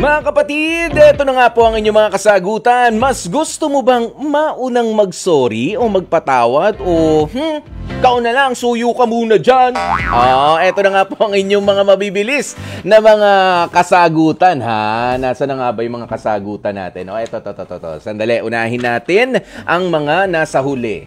Mga kapatid, eto na nga po ang inyong mga kasagutan. Mas gusto mo bang maunang mag-sorry o magpatawad o ikaw na lang, suyo ka muna dyan? Eto na nga po ang inyong mga mabibilis na mga kasagutan ha. Nasa na nga ba yung mga kasagutan natin? Eto. Sandali, unahin natin ang mga nasa huli.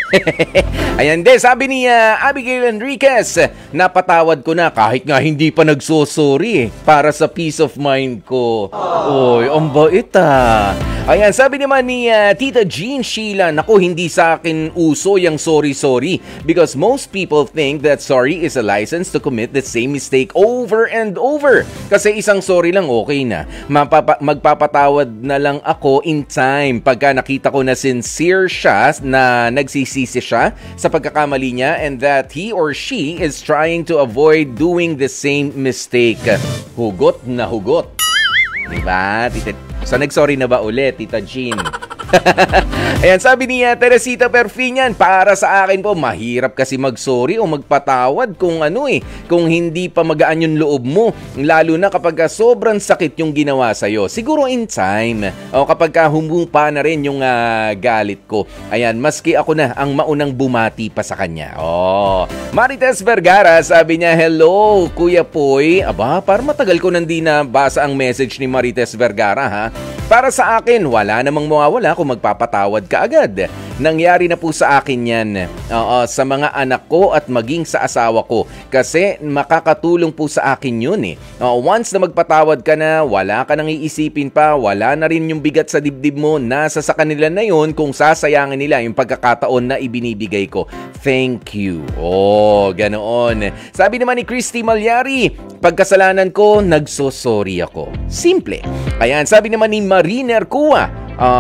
Ayan din, sabi ni Abigail Enriquez, napatawad ko na kahit nga hindi pa nagsosorry para sa peace of mind ko. Oy, ang bait Ayan, sabi naman ni Tita Jean Sheila, naku, hindi sa akin uso yung sorry because most people think that sorry is a license to commit the same mistake over and over. Kasi isang sorry lang okay na. Magpapatawad na lang ako in time pagka nakita ko na sincere siya, na nagsisisi siya sa pagkakamali niya and that he or she is trying to avoid doing the same mistake. Hugot na hugot. Diba, Tita? So, nag-sorry na ba ulit, Tita Jean? Ayan, sabi ni Teresita Perfinian, para sa akin po, mahirap kasi mag-sorry o magpatawad kung kung hindi pa magaan yung loob mo. Lalo na kapag sobrang sakit yung ginawa sa'yo. Siguro in time, o kapag humumpa na rin yung galit ko. Ayan, maski ako na ang maunang bumati pa sa kanya. Marites Vergara, sabi niya, hello, Kuya Poy. Aba, parang matagal ko nandi na basa ang message ni Marites Vergara, ha? Para sa akin, wala namang mawawala kung magpapatawad ka agad. Nangyari na po sa akin yan. Sa mga anak ko at maging sa asawa ko. Kasi makakatulong po sa akin yun once na magpatawad ka na, wala ka nang iisipin pa, wala na rin yung bigat sa dibdib mo, nasa sa kanila na yun kung sasayangin nila yung pagkakataon na ibinibigay ko. Thank you. Ganoon. Sabi naman ni Christy Malyari, pagkasalanan ko, nagsosorry ako. Simple. Ayan, sabi naman ni Mariner Kua,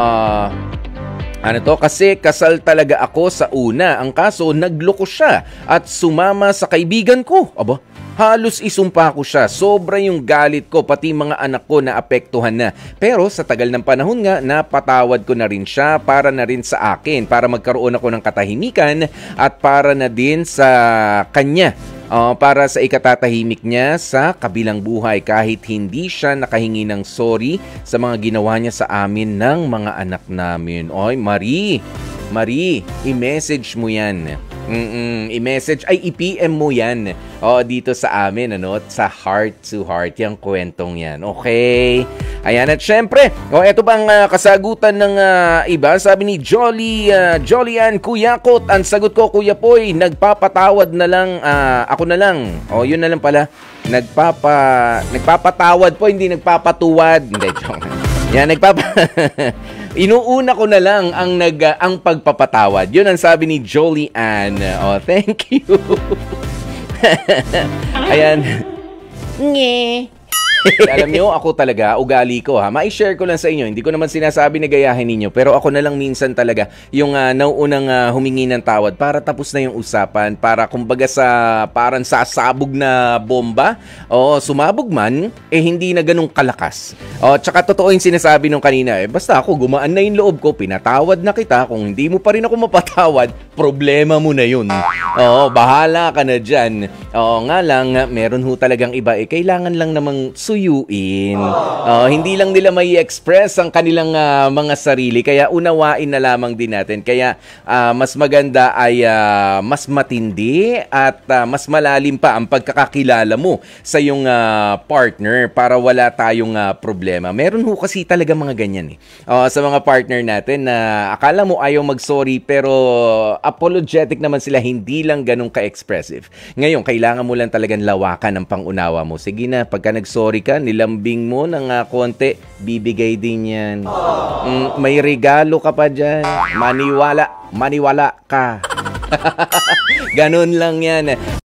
kasi kasal talaga ako sa una. Ang kaso, nagloko siya at sumama sa kaibigan ko. Aba, halos isumpa ko siya. Sobra yung galit ko, pati mga anak ko na apektuhan na. Pero sa tagal ng panahon nga, napatawad ko na rin siya para na rin sa akin. Para magkaroon ako ng katahimikan at para na din sa kanya. Para sa ikatatahimik niya sa kabilang buhay kahit hindi siya nakahingi ng sorry sa mga ginawa niya sa amin ng mga anak namin. Oy, Marie, i-message mo yan. I-message, i-PM mo yan. Dito sa amin, sa heart to heart, yung kwentong yan. Okay? Ayan, at syempre, eto bang kasagutan ng iba? Sabi ni Jolian Kuyakot, ang sagot ko, Kuya Poy, nagpapatawad na lang, ako na lang. Yun na lang pala. Nagpapatawad po, hindi nagpapatuwad. Hindi, joke. Yan, inuuna ko na lang ang pagpapatawad. Yun ang sabi ni Jolian. Thank you. Ayan. Nge. Alam nyo, ako talaga, ugali ko mai-share ko lang sa inyo. Hindi ko naman sinasabi na gayahin ninyo, pero ako na lang minsan talaga yung nauunang humingi ng tawad para tapos na yung usapan, para kumbaga parang sasabog na bomba, sumabog man, hindi na ganun kalakas. Tsaka totoo yung sinasabi nung kanina, basta ako, gumaan na yung loob ko, pinatawad na kita, kung hindi mo pa rin ako mapatawad, problema mo na yun. Bahala ka na dyan. Nga lang, meron talagang iba, kailangan lang namang suyuin. Hindi lang nila may express ang kanilang mga sarili. Kaya unawain na lamang din natin. Kaya mas maganda ay mas matindi at mas malalim pa ang pagkakakilala mo sa iyong partner para wala tayong problema. Meron kasi talaga mga ganyan sa mga partner natin na akala mo ayaw mag-sorry pero apologetic naman sila, hindi lang ganun ka-expressive. Ngayon, kailangan mo lang talagang lawakan ang pangunawa mo. Sige na, pagka nag-sorry ka, nilambing mo ng konti, bibigay din yan. May regalo ka pa dyan. Maniwala ka. Ganun lang yan.